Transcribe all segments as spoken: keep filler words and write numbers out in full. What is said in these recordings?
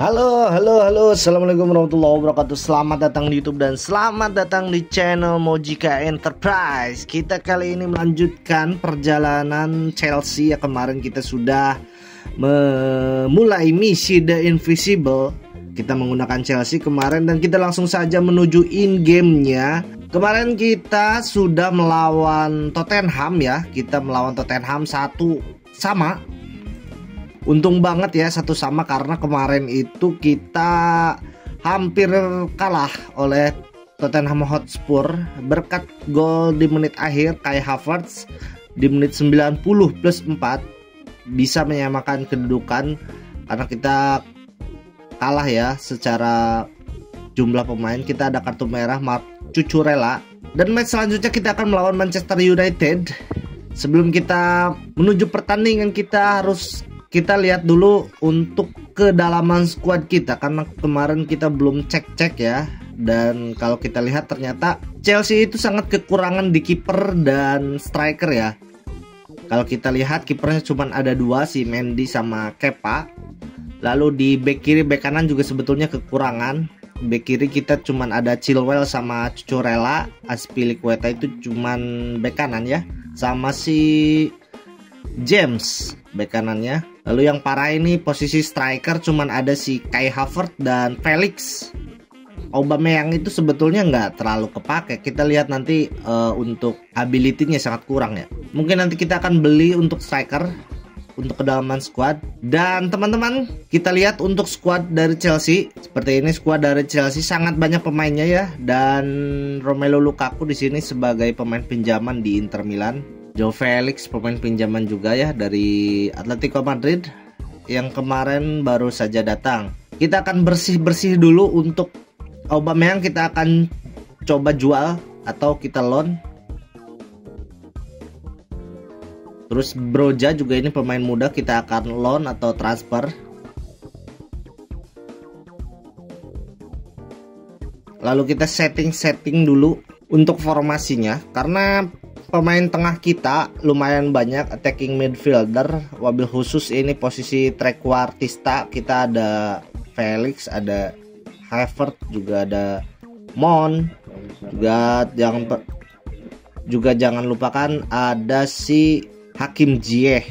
Halo, halo, halo, assalamualaikum warahmatullahi wabarakatuh. Selamat datang di YouTube dan selamat datang di channel Mojika Enterprise. Kita kali ini melanjutkan perjalanan Chelsea ya. Kemarin kita sudah memulai misi The Invisible. Kita menggunakan Chelsea kemarin dan kita langsung saja menuju in game-nya. Kemarin kita sudah melawan Tottenham ya. Kita melawan Tottenham satu sama. Untung banget ya satu sama karena kemarin itu kita hampir kalah oleh Tottenham Hotspur berkat gol di menit akhir Kai Havertz di menit sembilan puluh plus empat bisa menyamakan kedudukan karena kita kalah ya secara jumlah pemain. Kita ada kartu merah Marc Cucurella dan match selanjutnya kita akan melawan Manchester United. Sebelum kita menuju pertandingan kita harus kita lihat dulu untuk kedalaman squad kita karena kemarin kita belum cek-cek ya. Dan kalau kita lihat ternyata Chelsea itu sangat kekurangan di kiper dan striker ya. Kalau kita lihat kipernya cuma ada dua, si Mendy sama Kepa. Lalu di back kiri back kanan juga sebetulnya kekurangan. Back kiri kita cuma ada Chilwell sama Cucurella. Azpilicueta itu cuma back kanan ya. Sama si James back kanannya. Lalu yang parah ini posisi striker cuman ada si Kai Havertz dan Felix. Aubameyang itu sebetulnya nggak terlalu kepake. Kita lihat nanti uh, untuk ability-nya sangat kurang ya. Mungkin nanti kita akan beli untuk striker untuk kedalaman squad. Dan teman-teman kita lihat untuk squad dari Chelsea. Seperti ini squad dari Chelsea sangat banyak pemainnya ya. Dan Romelu Lukaku di sini sebagai pemain pinjaman di Inter Milan. Joe Felix pemain pinjaman juga ya dari Atletico Madrid yang kemarin baru saja datang. Kita akan bersih-bersih dulu untuk Aubameyang, kita akan coba jual atau kita loan. Terus Broja juga ini pemain muda, kita akan loan atau transfer. Lalu kita setting-setting dulu untuk formasinya karena pemain tengah kita lumayan banyak attacking midfielder, wabil khusus ini posisi trequartista. Kita ada Felix, ada Havertz, juga ada Mon, juga jangan juga jangan lupakan ada si Hakim Ziyech.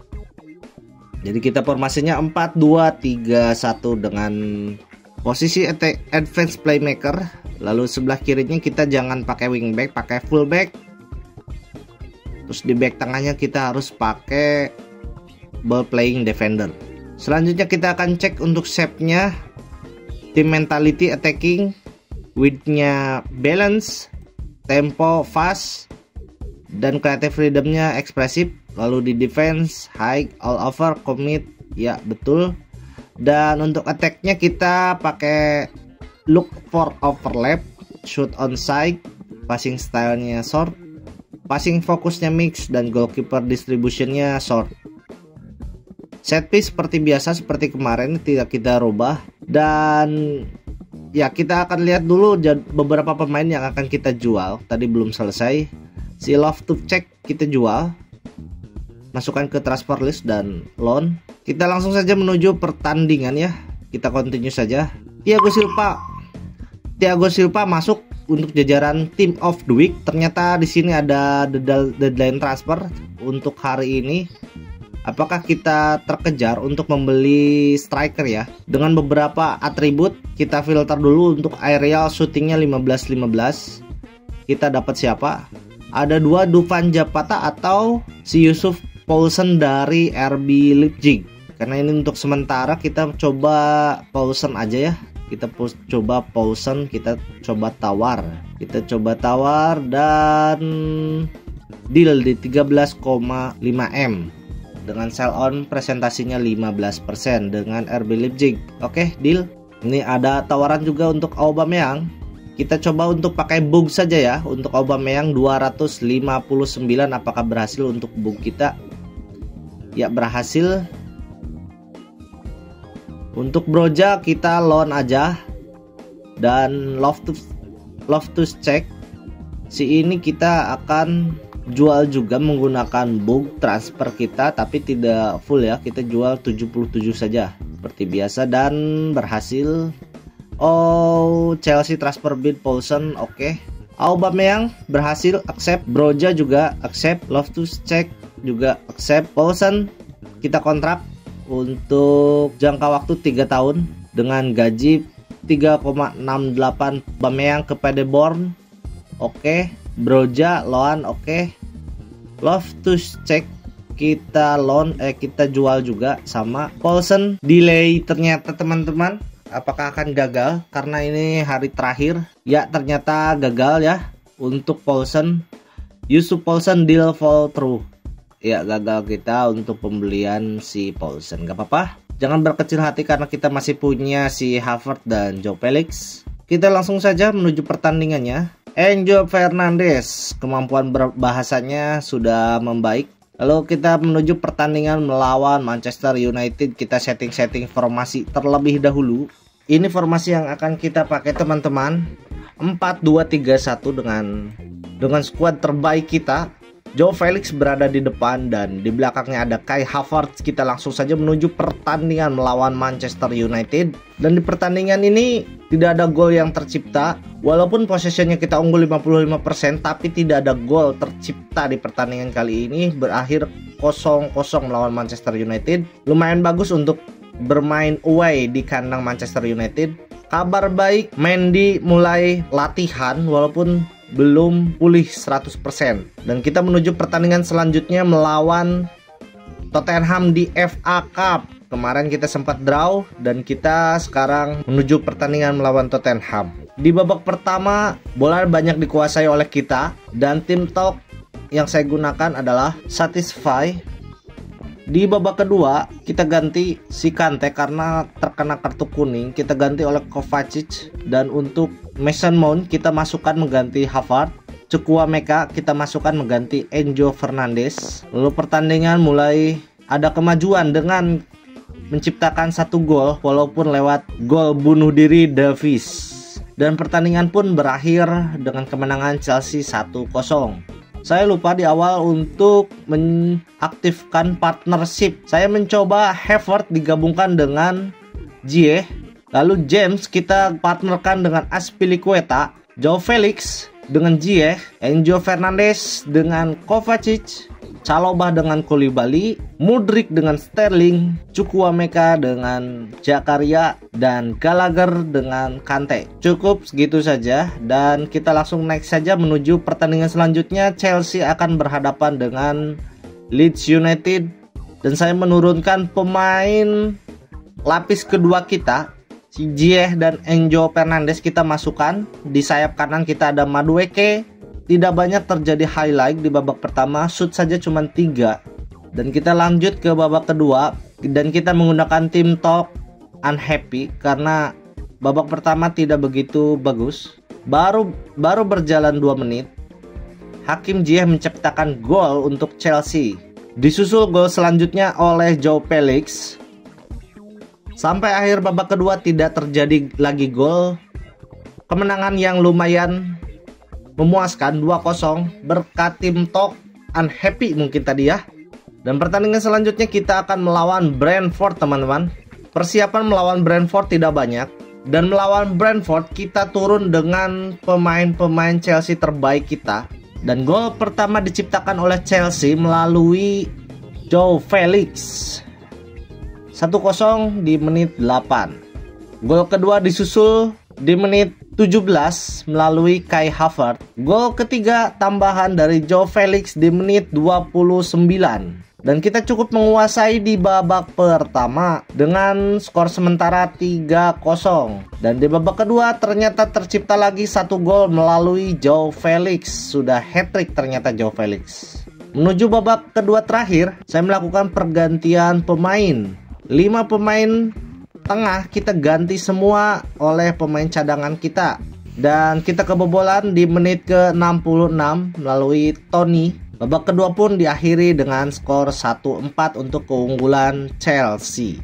Jadi kita formasinya empat dua tiga satu dengan posisi advance playmaker. Lalu sebelah kirinya kita jangan pakai wingback, pakai fullback. Terus di back tengahnya kita harus pakai ball playing defender. Selanjutnya kita akan cek untuk shape-nya, team mentality attacking, width-nya balance, tempo fast, dan creative freedom-nya ekspresif. Lalu di defense high, all over, commit, ya betul. Dan untuk attack-nya kita pakai look for overlap, shoot on side, passing style-nya short, passing fokusnya mix, dan goalkeeper distributionnya short. Set piece seperti biasa seperti kemarin tidak kita rubah. Dan ya kita akan lihat dulu beberapa pemain yang akan kita jual. Tadi belum selesai. Si Love to check kita jual, masukkan ke transfer list dan loan. Kita langsung saja menuju pertandingan ya. Kita continue saja. Thiago Silva Thiago Silva masuk untuk jajaran team of the week. Ternyata di sini ada deadline transfer untuk hari ini. Apakah kita terkejar untuk membeli striker ya? Dengan beberapa atribut kita filter dulu. Untuk aerial shootingnya lima belas lima belas. Kita dapat siapa? Ada dua Dufan Zapata atau si Yusuf Poulsen dari R B Leipzig. Karena ini untuk sementara kita coba Poulsen aja ya. Kita coba Poulsen, kita coba tawar. Kita coba tawar dan deal di tiga belas koma lima M. Dengan sell on presentasinya lima belas persen dengan R B Leipzig. Oke, deal. Ini ada tawaran juga untuk Aubameyang. Kita coba untuk pakai bug saja ya. Untuk Aubameyang dua ratus lima puluh sembilan. Apakah berhasil untuk bug kita? Ya, berhasil. Untuk Broja kita loan aja. Dan Loftus Loftus check. Si ini kita akan jual juga menggunakan bug transfer kita, tapi tidak full ya, kita jual tujuh puluh tujuh saja seperti biasa dan berhasil. Oh, Chelsea transfer bid Poulsen, oke. Okay. Aubameyang berhasil accept, Broja juga accept, Loftus-Cheek juga accept. Poulsen kita kontrak untuk jangka waktu tiga tahun dengan gaji tiga koma enam delapan. Aubameyang ke Paderborn, oke. Okay. Broja loan, oke. Okay. Loftus-Cheek kita loan, eh kita jual juga sama. Poulsen delay ternyata teman-teman. Apakah akan gagal karena ini hari terakhir? Ya, ternyata gagal ya untuk Poulsen. Yusuf Poulsen deal fall through. Ya, gagal kita untuk pembelian si Poulsen. Gak apa-apa. Jangan berkecil hati karena kita masih punya si Havertz dan Joe Felix. Kita langsung saja menuju pertandingannya. Enzo Fernandez, kemampuan berbahasanya sudah membaik. Lalu kita menuju pertandingan melawan Manchester United. Kita setting-setting formasi terlebih dahulu. Ini formasi yang akan kita pakai teman-teman, empat dua tiga satu dengan dengan skuad terbaik kita. Joe Felix berada di depan dan di belakangnya ada Kai Havertz. Kita langsung saja menuju pertandingan melawan Manchester United. Dan di pertandingan ini tidak ada gol yang tercipta. Walaupun possessionnya kita unggul lima puluh lima persen, tapi tidak ada gol tercipta di pertandingan kali ini. Berakhir kosong kosong melawan Manchester United. Lumayan bagus untuk bermain away di kandang Manchester United. Kabar baik, Mendy mulai latihan walaupun belum pulih seratus persen. Dan kita menuju pertandingan selanjutnya melawan Tottenham di F A Cup. Kemarin kita sempat draw dan kita sekarang menuju pertandingan melawan Tottenham. Di babak pertama bola banyak dikuasai oleh kita dan tim talk yang saya gunakan adalah Satisfy. Di babak kedua kita ganti si Kante karena terkena kartu kuning, kita ganti oleh Kovacic. Dan untuk Mason Mount kita masukkan mengganti Havertz. Chukwuemeka kita masukkan mengganti Enzo Fernandez. Lalu pertandingan mulai ada kemajuan dengan menciptakan satu gol walaupun lewat gol bunuh diri Davies. Dan pertandingan pun berakhir dengan kemenangan Chelsea satu kosong. Saya lupa di awal untuk mengaktifkan partnership. Saya mencoba Havertz digabungkan dengan Ziyech. Lalu James kita partnerkan dengan Azpilicueta. Joe Felix dengan Ziyech. Enzo Fernandez dengan Kovacic. Chalobah dengan Koulibaly. Mudryk dengan Sterling. Chukwuemeka dengan Zakaria. Dan Gallagher dengan Kante. Cukup segitu saja. Dan kita langsung next saja menuju pertandingan selanjutnya. Chelsea akan berhadapan dengan Leeds United. Dan saya menurunkan pemain lapis kedua kita. Si Ziyech dan Enzo Fernandez kita masukkan. Di sayap kanan kita ada Madueke. Tidak banyak terjadi highlight di babak pertama, shoot saja cuma tiga. Dan kita lanjut ke babak kedua dan kita menggunakan tim talk unhappy karena babak pertama tidak begitu bagus. Baru baru berjalan dua menit, Hakim Ziyech menciptakan gol untuk Chelsea. Disusul gol selanjutnya oleh Joe Felix. Sampai akhir babak kedua tidak terjadi lagi gol. Kemenangan yang lumayan memuaskan dua kosong berkat tim talk unhappy mungkin tadi ya. Dan pertandingan selanjutnya kita akan melawan Brentford teman-teman. Persiapan melawan Brentford tidak banyak. Dan melawan Brentford kita turun dengan pemain-pemain Chelsea terbaik kita. Dan gol pertama diciptakan oleh Chelsea melalui Joe Felix. satu kosong di menit delapan. Gol kedua disusul di menit tujuh belas melalui Kai Havertz. Gol ketiga tambahan dari Joe Felix di menit dua puluh sembilan. Dan kita cukup menguasai di babak pertama dengan skor sementara tiga kosong. Dan di babak kedua ternyata tercipta lagi satu gol melalui Joe Felix. Sudah hat-trick ternyata Joe Felix. Menuju babak kedua terakhir, saya melakukan pergantian pemain. lima pemain tengah kita ganti semua oleh pemain cadangan kita. Dan kita kebobolan di menit ke enam puluh enam melalui Tony. Babak kedua pun diakhiri dengan skor satu empat untuk keunggulan Chelsea.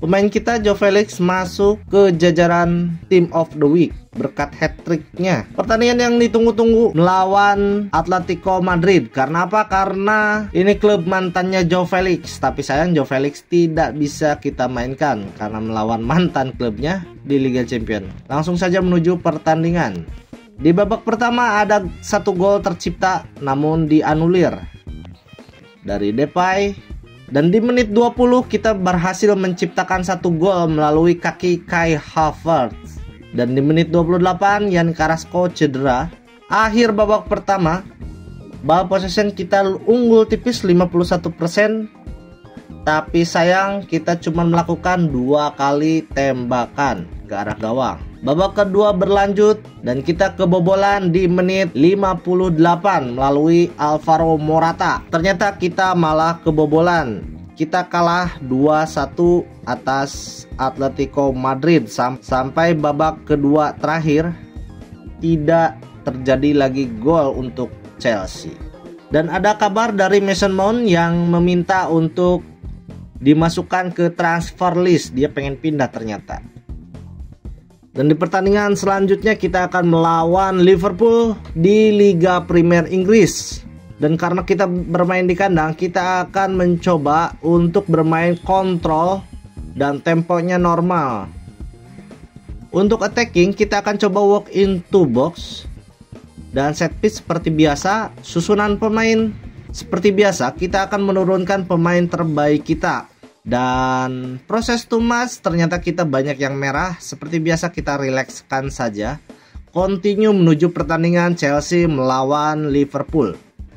Pemain kita Joao Felix masuk ke jajaran Team of the Week berkat hat-tricknya. Pertandingan yang ditunggu-tunggu melawan Atletico Madrid. Karena apa? Karena ini klub mantannya Joao Felix. Tapi sayang Joao Felix tidak bisa kita mainkan karena melawan mantan klubnya di Liga Champions. Langsung saja menuju pertandingan. Di babak pertama ada satu gol tercipta namun dianulir dari Depay. Dan di menit dua puluh kita berhasil menciptakan satu gol melalui kaki Kai Havertz. Dan di menit dua puluh delapan Yan Carrasco cedera. Akhir babak pertama, ball possession kita unggul tipis lima puluh satu persen. Tapi sayang kita cuma melakukan dua kali tembakan ke arah gawang. Babak kedua berlanjut dan kita kebobolan di menit lima puluh delapan melalui Alvaro Morata. Ternyata kita malah kebobolan. Kita kalah dua satu atas Atletico Madrid sam sampai babak kedua terakhir tidak terjadi lagi gol untuk Chelsea. Dan ada kabar dari Mason Mount yang meminta untuk dimasukkan ke transfer list. Dia pengen pindah ternyata. Dan di pertandingan selanjutnya kita akan melawan Liverpool di Liga Premier Inggris. Dan karena kita bermain di kandang, kita akan mencoba untuk bermain kontrol dan temponya normal. Untuk attacking kita akan coba walk into box. Dan set piece seperti biasa, susunan pemain seperti biasa, kita akan menurunkan pemain terbaik kita. Dan proses tumas ternyata kita banyak yang merah. Seperti biasa kita rilekskan saja. Continue menuju pertandingan Chelsea melawan Liverpool.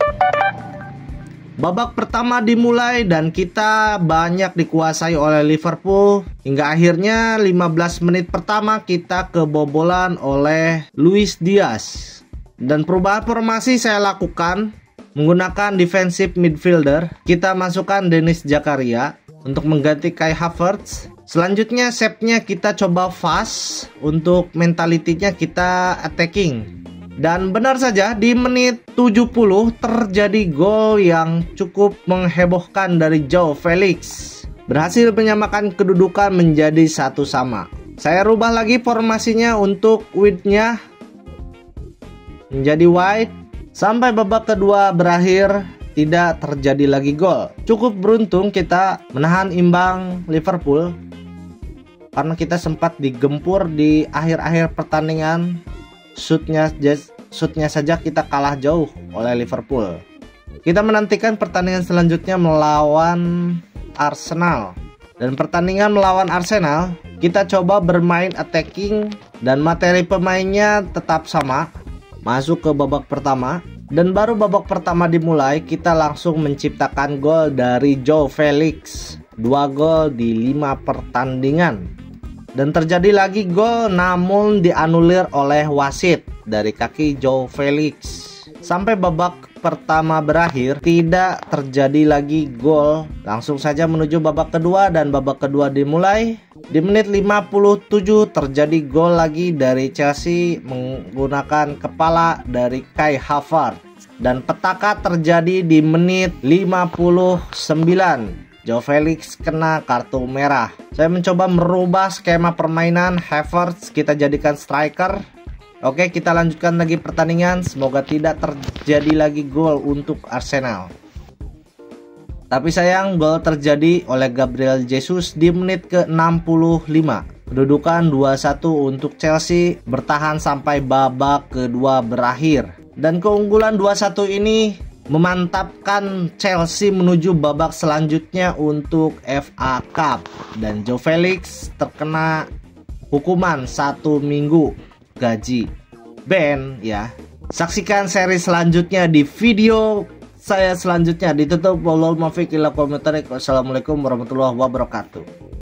Babak pertama dimulai dan kita banyak dikuasai oleh Liverpool. Hingga akhirnya lima belas menit pertama kita kebobolan oleh Luis Diaz. Dan perubahan formasi saya lakukan menggunakan defensive midfielder. Kita masukkan Denis Zakaria untuk mengganti Kai Havertz. Selanjutnya shape-nya kita coba fast. Untuk mentalitinya kita attacking. Dan benar saja di menit tujuh puluh terjadi gol yang cukup menghebohkan dari Joao Felix. Berhasil menyamakan kedudukan menjadi satu sama. Saya rubah lagi formasinya untuk width-nya menjadi wide. Sampai babak kedua berakhir tidak terjadi lagi gol. Cukup beruntung kita menahan imbang Liverpool karena kita sempat digempur di akhir-akhir pertandingan. Shootnya, shootnya saja kita kalah jauh oleh Liverpool. Kita menantikan pertandingan selanjutnya melawan Arsenal. Dan pertandingan melawan Arsenal kita coba bermain attacking dan materi pemainnya tetap sama. Masuk ke babak pertama. Dan baru babak pertama dimulai kita langsung menciptakan gol dari Joao Felix. Dua gol di lima pertandingan. Dan terjadi lagi gol namun dianulir oleh wasit dari kaki Joao Felix. Sampai babak pertama berakhir tidak terjadi lagi gol. Langsung saja menuju babak kedua dan babak kedua dimulai. Di menit lima puluh tujuh terjadi gol lagi dari Chelsea menggunakan kepala dari Kai Havertz. Dan petaka terjadi di menit lima puluh sembilan. Joao Felix kena kartu merah. Saya mencoba merubah skema permainan Havertz kita jadikan striker. Oke, kita lanjutkan lagi pertandingan. Semoga tidak terjadi lagi gol untuk Arsenal. Tapi sayang gol terjadi oleh Gabriel Jesus di menit ke enam puluh lima. Kedudukan dua satu untuk Chelsea bertahan sampai babak kedua berakhir. Dan keunggulan dua satu ini memantapkan Chelsea menuju babak selanjutnya untuk F A Cup. Dan Joao Felix terkena hukuman satu minggu gaji ban ya. Saksikan seri selanjutnya di video saya selanjutnya. Ditutup. Wassalamualaikum warahmatullahi wabarakatuh.